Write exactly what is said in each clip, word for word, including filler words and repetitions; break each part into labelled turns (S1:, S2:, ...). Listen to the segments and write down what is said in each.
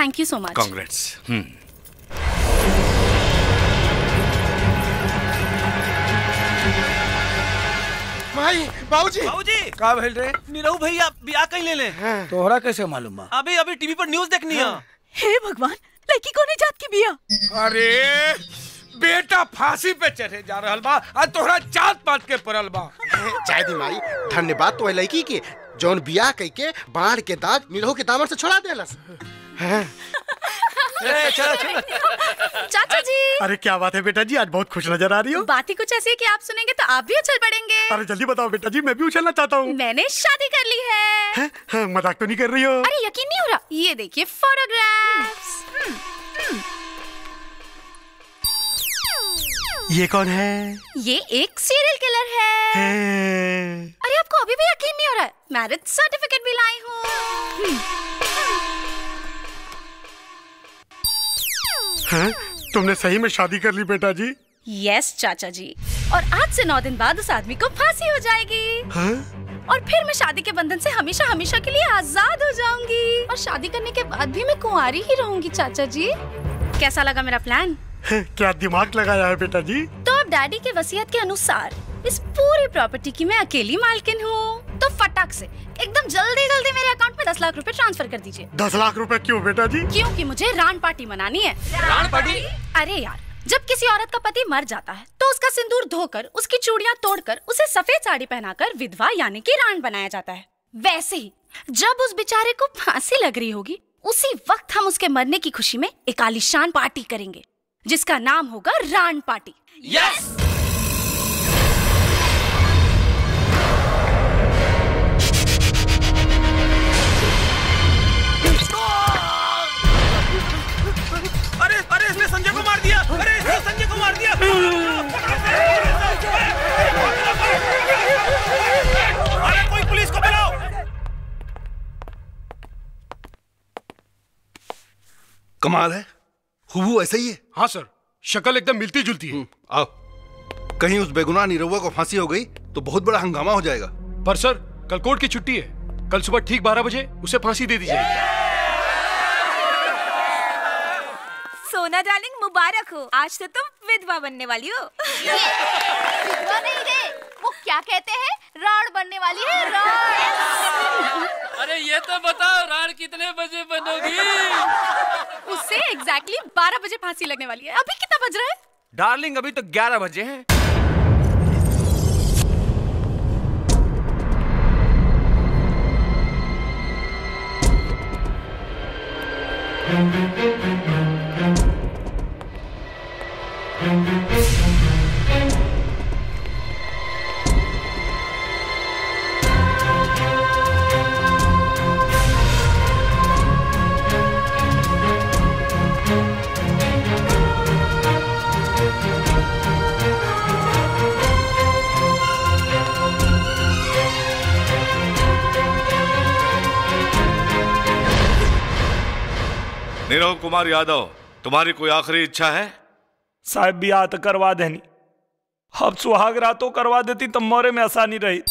S1: Thank you so much.
S2: Congrats. हम्म।
S3: भाई बाबूजी
S4: बाबूजी
S3: का भेल रे?
S4: निरहु भैया बियाह कहीं ले ले।
S3: तोहरा कैसे मालूम बा?
S4: अभी अभी टीवी पर न्यूज़ देखनी है।
S5: हे भगवान, लड़की कौन जात की बिया?
S3: अरे बेटा फांसी पे चढ़े जा रहल बा और तोहरा जात पात के पड़ल बा।
S6: चाय दी माई, धन्यवाद तो लड़की के जौन बियाह कई के बाढ़ के दाग निरहु के दामन से छोड़ा देलस।
S4: चलो चलो।
S1: चाचा जी।
S7: अरे क्या बात है बेटा जी, आज बहुत खुश नजर आ रही हो।
S1: बात ही कुछ ऐसी है कि आप सुनेंगे तो आप भी उछल पड़ेंगे।
S7: अरे जल्दी बताओ बेटा जी, मैं भी उछलना चाहता हूँ।
S1: मैंने शादी कर ली है।
S7: है? है, मजाक तो नहीं कर रही हो?
S1: अरे यकीन नहीं हो रहा, ये देखिए फोटोग्राफ्स।
S7: ये कौन है?
S1: ये एक सीरियल किलर है।
S7: है।
S1: अरे आपको अभी भी यकीन नहीं हो रहा है? मैरिज सर्टिफिकेट भी लाई हूँ।
S7: हैं? तुमने सही में शादी कर ली बेटा जी?
S1: यस चाचा जी, और आज से नौ दिन बाद उस आदमी को फांसी हो जाएगी।
S7: हैं?
S1: और फिर मैं शादी के बंधन से हमेशा हमेशा के लिए आजाद हो जाऊंगी और शादी करने के बाद भी मैं कुंवारी ही रहूंगी। चाचा जी कैसा लगा मेरा प्लान?
S7: है, क्या दिमाग लगाया है बेटा जी।
S1: तो अब डैडी के वसीयत के अनुसार इस पूरी प्रॉपर्टी की मैं अकेली मालकिन हूँ। तो फटाक से एकदम जल्दी जल्दी मेरे अकाउंट में दस लाख रुपए ट्रांसफर कर दीजिए।
S7: दस लाख रुपए क्यों बेटा जी?
S1: क्योंकि मुझे रान पार्टी मनानी है।
S4: रान पार्टी?
S1: अरे यार, जब किसी औरत का पति मर जाता है तो उसका सिंदूर धोकर, उसकी चूड़ियां तोड़कर, उसे सफेद साड़ी पहनाकर विधवा यानी कि रान बनाया जाता है। वैसे ही जब उस बेचारे को फांसी लग रही होगी, उसी वक्त हम उसके मरने की खुशी में एक आलीशान पार्टी करेंगे जिसका नाम होगा रान पार्टी।
S4: यस। अरे अरे इसने संजय को मार दिया। अरे इसने संजय को मार दिया। अरे कोई पुलिस को बुलाओ।
S8: कमाल है, हुबू ऐसा ही है।
S3: हाँ सर, शक्ल एकदम मिलती जुलती है।
S8: आओ, कहीं उस बेगुनाह निरहुआ को फांसी हो गई तो बहुत बड़ा हंगामा हो जाएगा।
S3: पर सर कल कोर्ट की छुट्टी है, कल सुबह ठीक बारह बजे उसे फांसी दे दी जाएगी।
S5: सोना डार्लिंग मुबारक हो, आज तो तुम विधवा बनने वाली हो।
S1: विधवा नहीं रे, वो क्या कहते हैं, राण बनने वाली है, राण।
S9: अरे ये तो बताओ राण कितने बजे बनोगी?
S1: उससे एग्जैक्टली बारह बजे फांसी लगने वाली है। अभी कितना बज रहा है?
S4: डार्लिंग अभी तो ग्यारह बजे हैं।
S2: निरहु कुमार यादव, तुम्हारी कोई आखिरी इच्छा है?
S10: साहब बियाह तो करवा देनी, अब सुहाग रातों करवा देती तो मोरे में आसानी रही।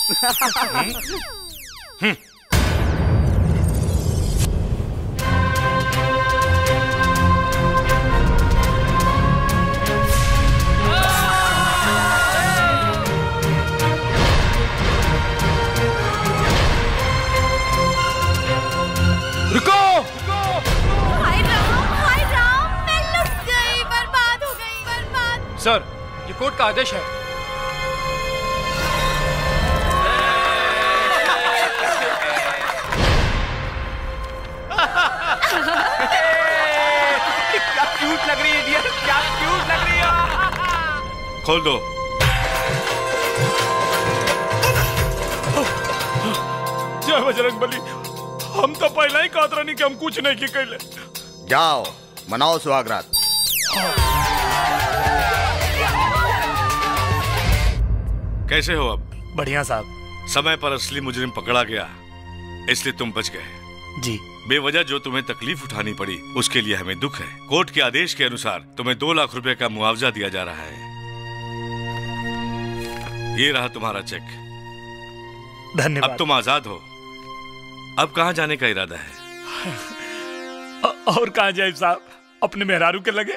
S3: रुको!
S1: हाय राम, हाय राम, मैं लुट गई, बर्बाद हो गई, बर्बाद।
S3: सर ये कोर्ट का आदेश है।
S4: क्या क्यूट लग रही है डियर, क्या क्यूट लग रही है।
S2: खोल दो।
S10: जय बजरंगबली, हम तो पहले ही कहत रहनी कि हम कुछ नहीं की कैले।
S6: जाओ मनाओ सुहागरात।
S2: कैसे हो अब?
S10: बढ़िया साहब।
S2: समय पर असली मुजरिम पकड़ा गया, इसलिए तुम बच गए।
S10: जी।
S2: बेवजह जो तुम्हें तकलीफ उठानी पड़ी उसके लिए हमें दुख है। कोर्ट के आदेश के अनुसार तुम्हें दो लाख रुपए का मुआवजा दिया जा रहा है। ये रहा तुम्हारा चेक।
S10: धन्यवाद।
S2: अब तुम आजाद हो। अब कहाँ जाने का इरादा है?
S10: और कहाँ जाए साहब, अपने मेहरारू के लगे।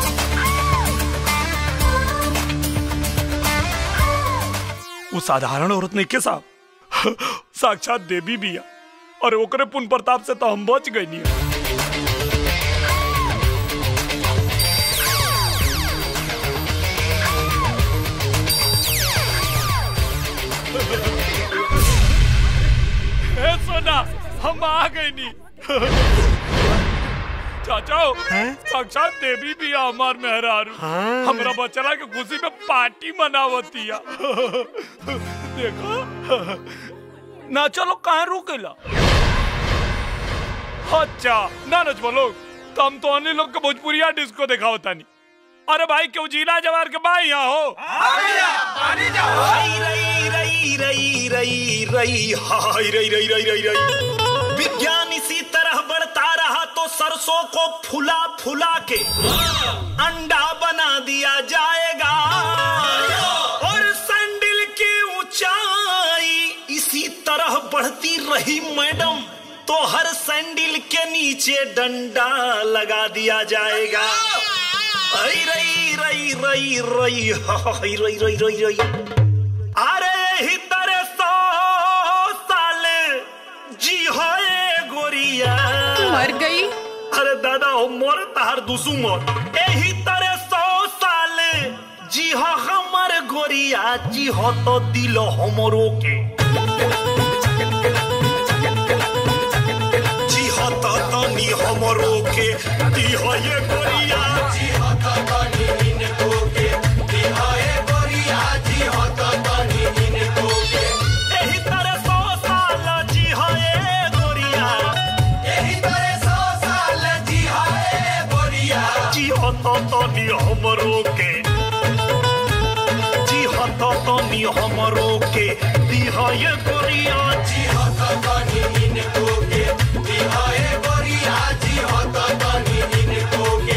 S10: वो साधारण औरत नहीं के साहब, साक्षात देवी भी है, और ओकरे पुन प्रताप से तो हम बच गए नहीं। ए सोना, हम आ गए नहीं। चाचा साक्षात देवी भी है हमार मेहरारू। हाँ। हमरा बचला के खुशी में पार्टी मनावती है। देखो ना, चलो कहाँ रुकेला। अच्छा ना नच बोलो, तो हम तो अन्य लोग के भोजपुरिया डिस्को देखा होता नहीं। अरे भाई क्यों जीना जवार के भाई यहाँ हो।
S11: विज्ञान इसी तरह बढ़ता रहा तो सरसों को फुला फुला के अंडा बना दिया जाएगा, और सैंडल की ऊंचाई इसी तरह बढ़ती रही मैडम, तो हर सैंडल के नीचे डंडा लगा दिया जाएगा। रई रई रई रई रई रई रई रई रई रई अरे ही तरह सौ साल जी होए गोरिया
S1: मर गई।
S11: अरे दादा हो मोर तार दुसु मोर यही तरह सौ साल जी हो हमर गोरिया जी हो तो दिलो हमरो के जी हो तो तनी हमरो के दी हो ये गोरिया जी हो तो तनी इनको के दी हो ये गोरिया जी हो तो तनी इनको के यही तरह सौ साल जी हो ये गोरिया यही तरह सौ साल जी हो ये गोरिया जी हो तो तनी हमरो के जी हो तो तनी हमरो के दी हो ये गोरिया जी हो तो तनी इनको के दी हो ये गोरिया जी हो तो तनी इनको के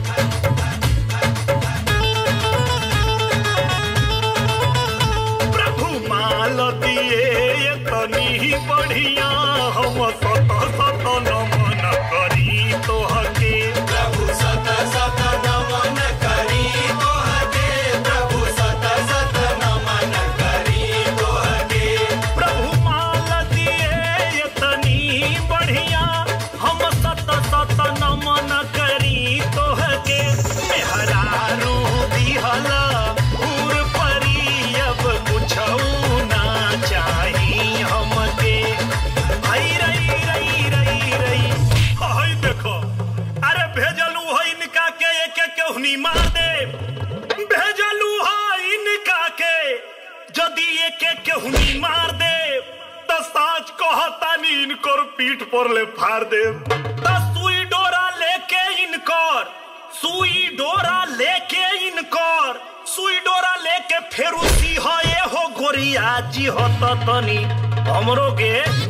S11: प्रभु माल दिए तनी बढ़िया हम सत सत नमन करी तो हके प्रभु सत सत नमन करी तो हके प्रभु सत सत नमन करी तो हके प्रभु माल दिए तनी बढ़िया हम सत सत नमन करी तो हके मेहरारू दिहला उर परी अब कुछऊ ना चाही हमके हई रई रई रई रई हई देखो अरे भेजलू है इनका के एक एक केहनी मार दे भेजलू है इनका के यदि एक एक केहनी मार दे तो साच कहता नी इनकर पीठ पर ले फाड़ दे तो सुई डोरा लेके इनकर सुई डोरा लेके इनकर सुई डोरा लेके फेर उसी हो ये हो गोरिया जी हो तो तनी हमरो के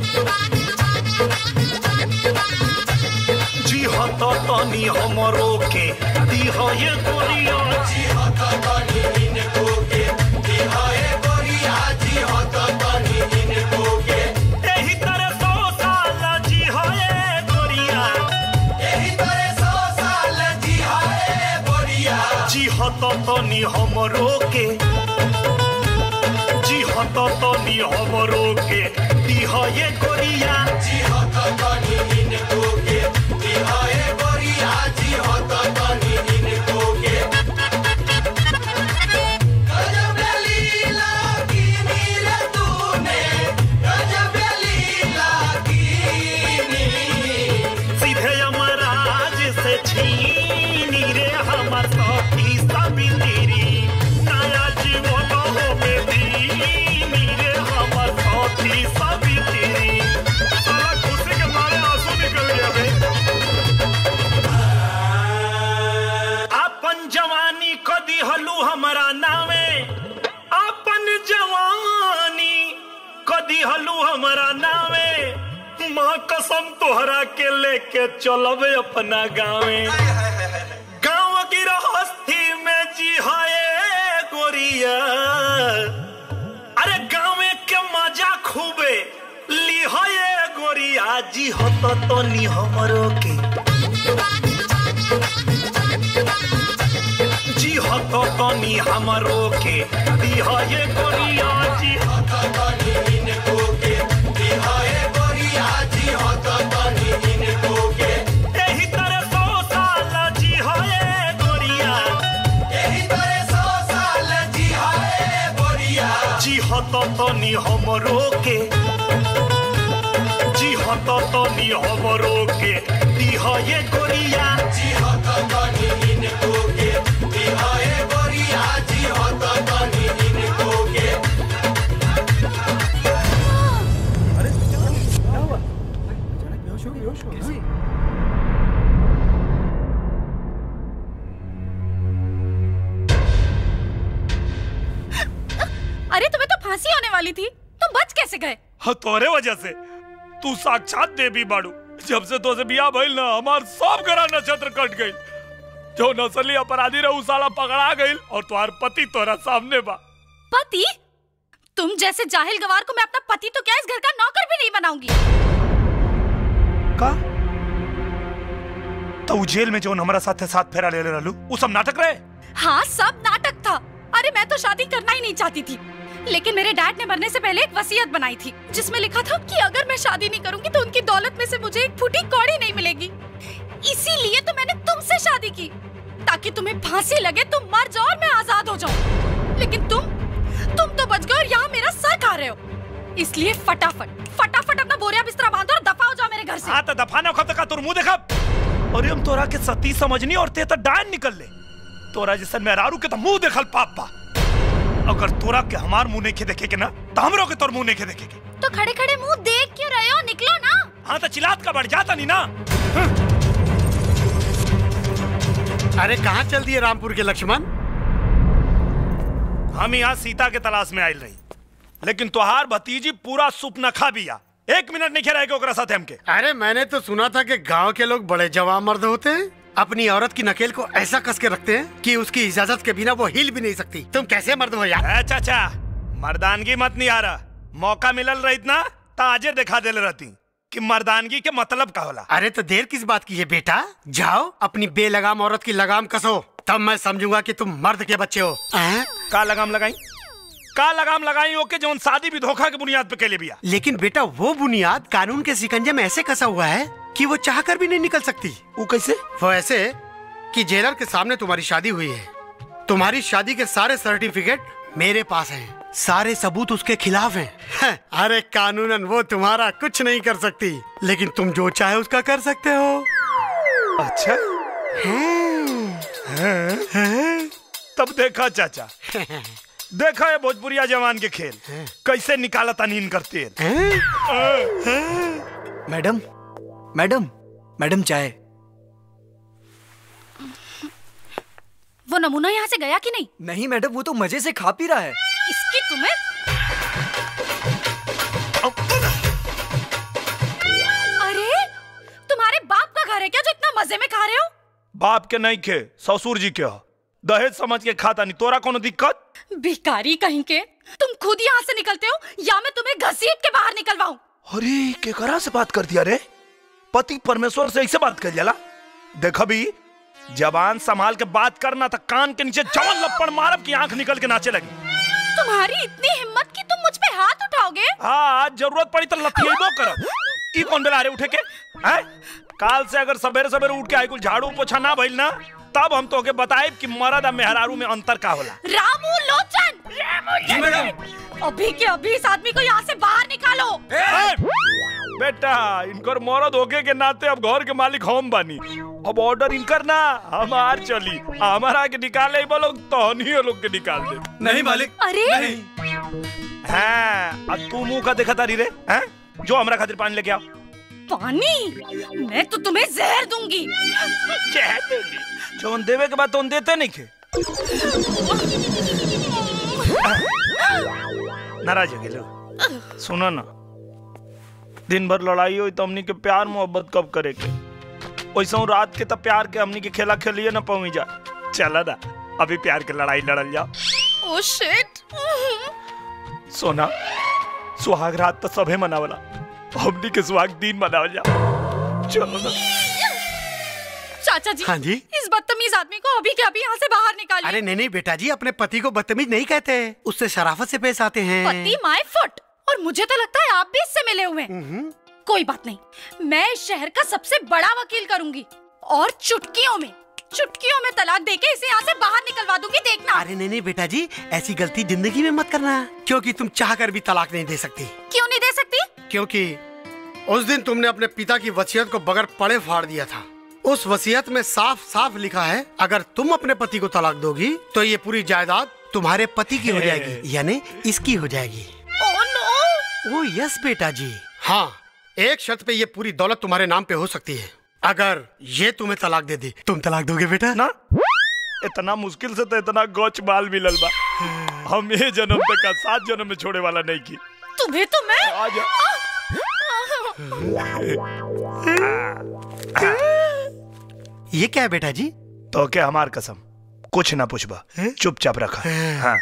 S11: जी हो तो तनी हमरो के दी हो ये गोरिया जी हो तो तनी इनको के दी हो ये गोरिया जी हो तो तनी इनको के यही तरह सौ साल जी हो ये गोरिया यही तरह सौ साल जी हो ये गोरिया जी हो तो तनी हमरो के जी हो तो तनी हमरो के दी हो ये गोरिया जी हो तो तनी इनको के दी हो ये गोरिया जी हो तो तनी इनको के गजब लीला की नीर तूने गजब लीला की सीधे यमराज से छीनी रे हमर साथी साबित्री नया जीवन हो बेदी रे हमर साथी साबित्री साला खुशी के मारे आंसू निकल गया बे अपन जवानी को दिहलू हमरा नामे अपन जवानी को दिहलू हमरा नामे माँ कसम तोहरा के लेके चलबे अपना गाँवे गाँव की रहस्ती में जी हाय गोरिया अरे गाँव के मजा खूबे ली हाय गोरिया जी हो तो तनी हमरो के हतो तनी हमरो के दिहा ये गोरिया जी हतो तनी इनको के दिहा ये गोरिया जी हतो तनी इनको के एही तरह सौ साल जी है गोरिया एही तरह सौ साल जी है गोरिया जी हतो तनी हमरो के जी हतो तनी हमरो के दिहा ये गोरिया जी हतो तनी इनको के दिहा ये गोरिया जी हतो तनी इनको के
S3: अरे क्या हुआ? अचानक बेहोश हो गई, बेहोश हो गई। कैसे?
S1: अरे तुम्हें तो फांसी होने वाली थी, तुम बच कैसे गए?
S10: हाँ तोरे वजह से। तू साक्षात देवी बाड़ू। जब से तो से बिया भइल ना हमार सब ग्रह नक्षत्र कट गई। जो नस्ली अपराधी रहू साला पकड़ा गई और तुम्हार पति तोरा सामने बा।
S1: पति? तुम जैसे जाहिल गवार को मैं अपना पति तो क्या इस घर का नौकर भी नहीं बनाऊंगी।
S10: का? तो जेल में जो हमारा साथ साथ फेरा ले ले रहलू, वो सब नाटक रहे?
S1: हाँ सब नाटक था। अरे मैं तो शादी करना ही नहीं चाहती थी, लेकिन मेरे डैड ने मरने से पहले एक वसीयत बनाई थी जिसमें लिखा था कि अगर मैं शादी नहीं करूंगी तो उनकी दौलत में से मुझे एक फूटी कौड़ी नहीं मिलेगी। इसीलिए तो मैंने तुमसे शादी की ताकि तुम्हें फांसी लगे, तुम मर जाओ और मैं आजाद हो जाऊं। लेकिन तुम तुम तो बच गए और यहाँ मेरा सर खा रहे हो। इसलिए फटाफट फटाफट अपना बोरिया बिस्तरा बांधो और दफा हो जाओ मेरे घर से।
S10: हाँ तो दफा ना खब तक तोर मुंह देखा। अरे हम तोरा के सती समझनी और ते तो डायन निकल ले। तोरा जैसे मेहरारू के तो मुंह देखल पाप बा। अगर तोरा के हमार मुंह नहीं देखे के ना तो हमरो के तोर मुंह नहीं देखे के।
S1: तो खड़े खड़े मुंह देख क्यों रहे हो? निकलो ना।
S10: हाँ तो चिल्लात का बढ़ जाता नहीं ना।
S7: अरे कहाँ चल दिए रामपुर के लक्ष्मण?
S10: हम यहाँ सीता के तलाश में आयल रही, लेकिन तुहार भतीजी पूरा सुपना खा बिया। एक मिनट नहीं खेला ओकरा साथ हमके।
S7: अरे मैंने तो सुना था कि गांव के लोग बड़े जवान मर्द होते हैं, अपनी औरत की नकेल को ऐसा कस के रखते हैं कि उसकी इजाजत के बिना वो हिल भी नहीं सकती। तुम कैसे मर्द हो यार?
S10: अच्छा अच्छा मर्दानगी मत नहीं आ रहा। मौका मिलल रही ना ताजे दिखा दे रहती कि मर्दानगी के मतलब का होला।
S7: अरे तो देर किस बात की है बेटा, जाओ अपनी बेलगाम औरत की लगाम कसो, तब मैं समझूंगा कि तुम मर्द के बच्चे हो।
S10: का लगाम लगाई? का लगाम लगाई ओके जो शादी भी धोखा के बुनियाद पे केले बिया।
S7: लेकिन बेटा वो बुनियाद कानून के सिकंजे में ऐसे कसा हुआ है कि वो चाह कर भी नहीं निकल सकती।
S10: वो कैसे?
S7: वो ऐसे कि जेलर के सामने तुम्हारी शादी हुई है, तुम्हारी शादी के सारे सर्टिफिकेट मेरे पास हैं, सारे सबूत उसके खिलाफ हैं। अरे कानूनन वो तुम्हारा कुछ नहीं कर सकती, लेकिन तुम जो चाहे उसका कर सकते हो।
S10: अच्छा हाँ। हाँ। तब देखा चाचा, देखा है भोजपुरिया जवान के खेल कैसे निकाला तनीन करते हैं।
S12: मैडम मैडम मैडम चाय।
S1: वो नमूना यहाँ से गया कि नहीं?
S12: नहीं मैडम, वो तो मजे से खा पी रहा है।
S1: इसकी तुम्हें अरे तुम्हारे बाप का घर है क्या जो इतना मजे में खा रहे हो?
S10: बाप के नहीं खे, ससुर जी के। दहेज समझ के खाता नहीं। तोरा कोनो दिक्कत?
S1: भिखारी कहीं के, तुम खुद यहाँ से निकलते हो या मैं तुम्हें घसीट के बाहर निकलवाऊं?
S10: अरे केकरा से बात कर दिया रे? पति परमेश्वर से ऐसे बात कर जाला? देखा भी जबान संभाल के बात करना था, कान के नीचे जवान लपड़ मारब की आंख निकल के नाचे लगी।
S1: तुम्हारी इतनी हिम्मत कि तुम मुझ पे हाथ उठाओगे?
S10: हाँ जरूरत पड़ी तो लथियेबो करब। ई कौन बेला रे उठे के? हैं? काल से अगर सवेरे सवेरे उठ के आई कुल झाड़ू पोछा ना भइल ना तब हम तो के बताएब कि मर्द और मेहरारू में अंतर का होला।
S1: रामू लोचन, रामू जी मैडम, अभी के अभी इस आदमी को यहाँ से बाहर निकालो।
S10: बेटा इनकर मर्द होके के नाते अब घर के मालिक हम बनी। अब ऑर्डर इनकर ना हमार चली। हमारा के निकाले ही बोलो तो नहीं लोग के निकाल दे।
S12: नहीं मालिक।
S1: अरे
S12: नहीं।
S10: हाँ अब तू मुंह का देखा तारी रे? हैं? जो हमरा खातिर पानी लेके आओ।
S1: पानी? मैं तो तुम्हें जहर दूंगी।
S10: जहर दूंगी? जो देवे के बाद तो देते नहीं खे। नाराज हो गए। सुनो ना, दिन भर लड़ाई हुई तो हमनी के प्यार मोहब्बत कब करे के? वैसे रात के तो प्यार के हमनी के खेला खेलिए ना पहुंच जा। चला ना अभी प्यार के लड़ाई लड़ल जाओ।
S1: Oh shit.
S10: सोना सुहाग रात तो सभे मनावला, हमनी के सुहाग दिन मनावल जाओ। चलो ना।
S1: चाचा जी।
S7: हाँ जी।
S1: इस बदतमीज आदमी को अभी के अभी यहाँ से बाहर निकालिए।
S7: अरे नहीं नहीं बेटा जी, अपने पति को बदतमीज नहीं कहते, उससे शराफत से पेश आते हैं।
S1: पति माय फुट। और मुझे तो लगता है आप भी इससे मिले हुए हैं। कोई बात नहीं, मैं इस शहर का सबसे बड़ा वकील करूंगी और चुटकियों में चुटकियों में तलाक देके इसे यहाँ से बाहर निकलवा दूंगी, देखना।
S7: अरे नहीं नहीं बेटा जी, ऐसी गलती जिंदगी में मत करना, क्योंकि तुम चाहकर भी तलाक नहीं दे सकती।
S1: क्यों नहीं दे सकती?
S7: क्योंकि उस दिन तुमने अपने पिता की वसीयत को बगैर पढ़े फाड़ दिया था। उस वसीयत में साफ साफ लिखा है, अगर तुम अपने पति को तलाक दोगी तो ये पूरी जायदाद तुम्हारे पति की हो जाएगी, यानी इसकी हो जाएगी।
S1: Oh no!
S7: ओह यस बेटा जी। हाँ, एक शर्त पे ये पूरी दौलत तुम्हारे नाम पे हो सकती है। अगर ये तुम्हें तलाक दे दी, तुम तलाक दोगे बेटा?
S10: ना, इतना मुश्किल से तो इतना गौच बाल मिलल बा, हम ये जन्म पे का सात जन्म में छोड़े वाला नहीं की।
S1: तुम्हें तो मैं
S10: आजा।
S7: ये क्या है बेटा जी?
S10: तो क्या हमार कसम, कुछ ना पूछबा, चुपचाप रखा। हाँ।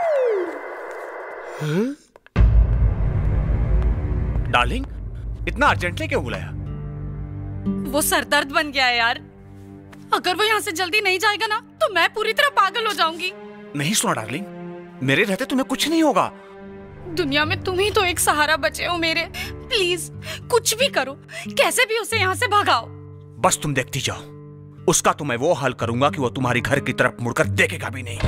S4: डार्लिंग, इतना अर्जेंटली क्यों बुलाया?
S1: वो सरदर्द बन गया है यार। अगर वो यहाँ से जल्दी नहीं जाएगा ना तो मैं पूरी तरह पागल हो जाऊंगी।
S4: नहीं सुना डार्लिंग, मेरे रहते तुम्हें कुछ नहीं होगा।
S1: दुनिया में तुम ही तो एक सहारा बचे हो मेरे। प्लीज कुछ भी करो, कैसे भी उसे यहाँ से भगाओ।
S4: बस तुम देखती जाओ, उसका तो मैं वो हाल करूंगा कि वो तुम्हारी घर की तरफ मुड़कर देखेगा भी नहीं।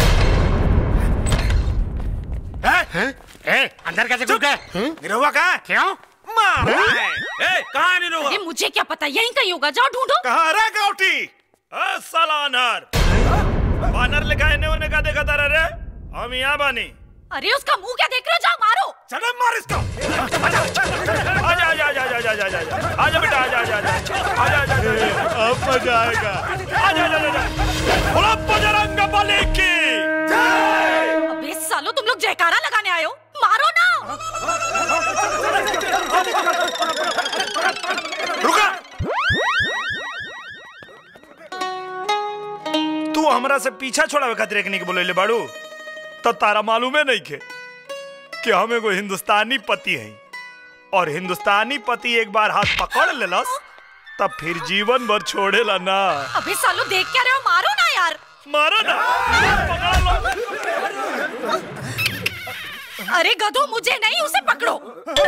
S7: है? है? ए, अंदर कैसे घुस गए?
S10: निरहुआ कहाँ है?
S7: क्यों?
S10: ए, कहाँ है निरहुआ?
S1: अरे मुझे क्या पता, यहीं कहीं होगा, जाओ ढूंढो।
S10: कहाँ रह गाउटी? साला अनार, बानर लिखा है ने का देखा तारा रे? हम यहाँ बानी।
S1: अरे उसका मुंह क्या देख रहे हो, जाओ मारो।
S10: चलो मार इसको। आजा आजा आजा आजा आजा आजा आजा बेटा आजा आजा आजा आजा आजा अब मजा आएगा। आजा आजा आजा बोलो बजरंग बली की जय।
S1: अबे सालो, तुम लोग जयकारा लगाने आए हो, मारो ना।
S10: रुका, तू हमरा से पीछा छोड़ावे खातिर एकनी के बोले बाड़ू, तो तारा मालूम है नहीं के कि हम एगो हिंदुस्तानी पति हैं और हिंदुस्तानी पति एक बार हाथ पकड़ लेलस तब फिर जीवन भर छोड़ेला ना।
S1: अबे सालो, देख क्या रहे हो, मारो ना यार।
S10: मारो ना, पकड़ लो।
S1: अरे गधो, मुझे नहीं, उसे पकड़ो।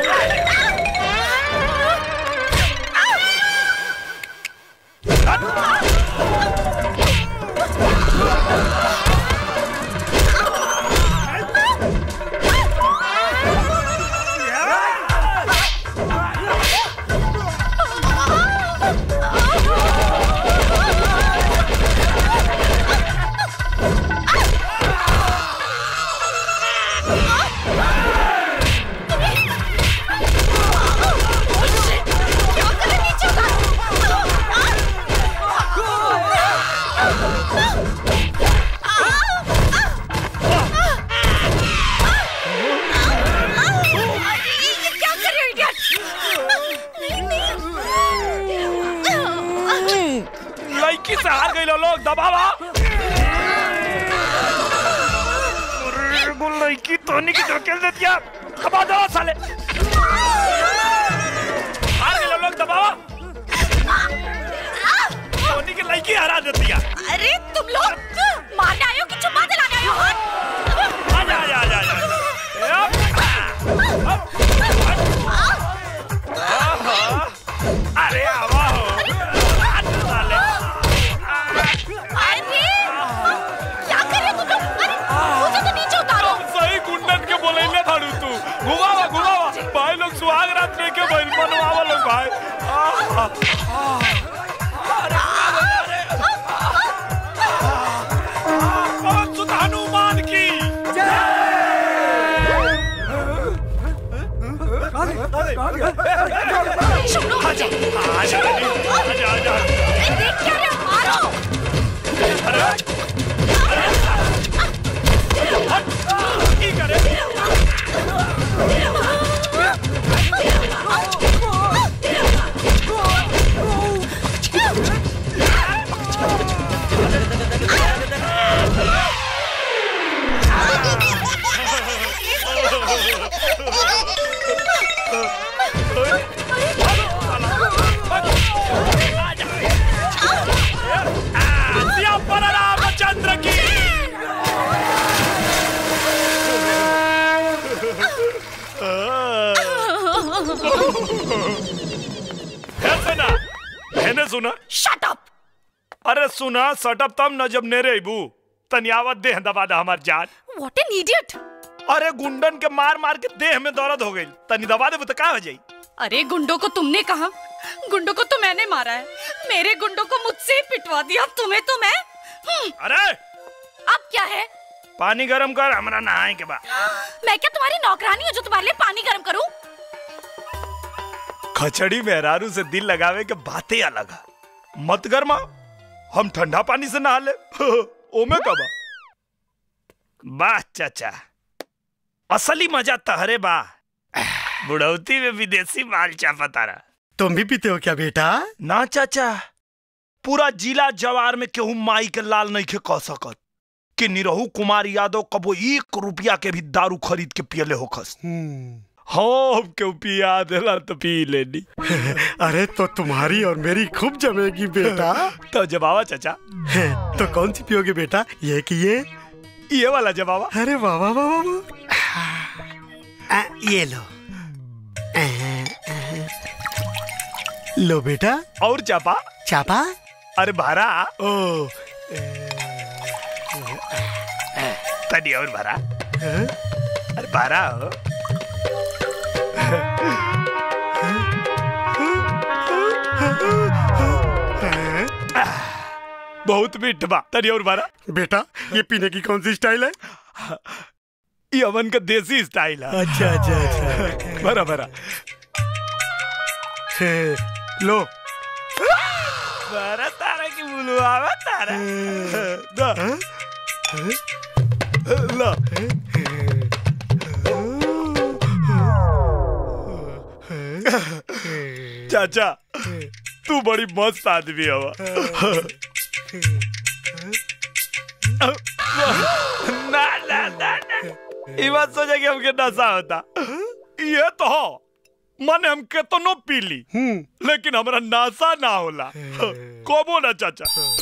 S10: लड़की से हार गई लोग, दबावा। लड़की तोनी की धकेल देती है, दबा दो साले। हार गई लोग, दबावा। तोनी की लड़की हरा देती है।
S1: अरे तुम लोग मारने आए हो कि चुम्मा दिलाने आए हो?
S10: आजा आजा आजा आजा। अरे आवा हो।
S1: क्या कर रहे हो तुम लोग? अरे मुझे तो नीचे उतारो।
S10: सही गुंडन के बोलेले थाड़ू तू। घुमावा घुमावा, भाई लोग सुहाग रात में के भाई मनवावा लोग भाई। अरे सुध हनुमान की
S1: शुरू हो जाए।
S10: आजा आजा आजा।
S1: देख क्या रहे हो, मारो।
S10: की करे? सुना
S1: शट अप।
S10: अरे सुना शट अप तब न जब नेरे अबू तनियावत देह दबा दा हमार जान।
S1: What an idiot.
S10: अरे गुंडन के मार मार के देह में दर्द हो गई, तनी दबा दे तो का हो जाई।
S1: अरे गुंडों को तुमने कहा, गुंडों को तो मैंने मारा है। मेरे गुंडों को मुझसे ही पिटवा दिया, अब तुम्हें तो मैं।
S10: अरे
S1: अब क्या है?
S10: पानी गरम कर, हमरा नहाए के बाद।
S1: मैं क्या तुम्हारी नौकरानी हूँ जो तुम्हारे लिए पानी गरम करूँ?
S10: खचड़ी मेहरारू से दिल लगावे के बातें अलग है। मत गरमा, हम ठंडा पानी से नहा ले। ओमे कबा वाह चाचा, असली मजा तहरे बा। बुढ़ौती में विदेशी माल चापा तारा।
S7: तुम भी पीते हो क्या बेटा?
S10: ना चाचा, पूरा जिला जवार में केहू माई के लाल नहीं के कह सकत कि निरहू कुमार यादव कबो एक रुपया के भी दारू खरीद के पियले होखस। हाँ क्यों पिया देला तो पी लेनी।
S7: अरे तो तुम्हारी और मेरी खूब जमेगी बेटा।
S10: तो जवाबा चाचा।
S7: तो कौन सी पियोगे बेटा, ये कि ये?
S10: ये वाला जवाबा।
S7: अरे वाह वाह वाह वाह। ये लो। आ, आ, लो बेटा।
S10: और चापा?
S7: चापा?
S10: अरे भारा।
S7: ओ
S10: तनी और भारा। अरे भारा हो। बहुत मीठ बा, तनी और भारा।
S7: बेटा ये पीने की कौन सी स्टाइल है?
S10: ये अमन का देसी स्टाइल है।
S7: अच्छा अच्छा अच्छा।
S10: भरा भरा।
S7: लो
S10: भरा तारा की बुलवावा तारा। दा ला। चाचा तू बड़ी मस्त आदमी है। ना ना ना ना, ये बात सोचा कि हमके नशा होता। ये तो हो माने हम केतनो पी ली, लेकिन हमरा नशा ना होला। कबो ना चाचा।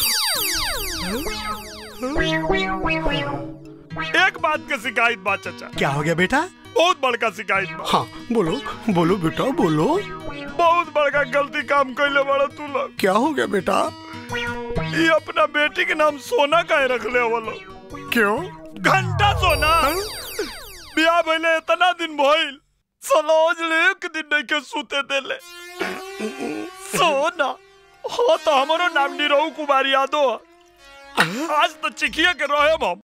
S10: एक बात के शिकायत बा चाचा।
S7: क्या हो गया बेटा?
S10: बहुत बड़का शिकायत बा।
S7: हाँ बोलो बोलो बेटा बोलो।
S10: बहुत बड़का गलती काम कैले बड़ा तू लोग।
S7: क्या हो गया बेटा?
S10: ये अपना बेटी के नाम सोना काहे रख ले वो लोग?
S7: क्यों?
S10: घंटा सोना। ब्याह भइले इतना दिन भइल, सलोज ले एक दिन नहीं के सूते देले। सोना हो तो हमारो नाम निरहू कुमार यादव। आज तो चिखिया के रहे हम।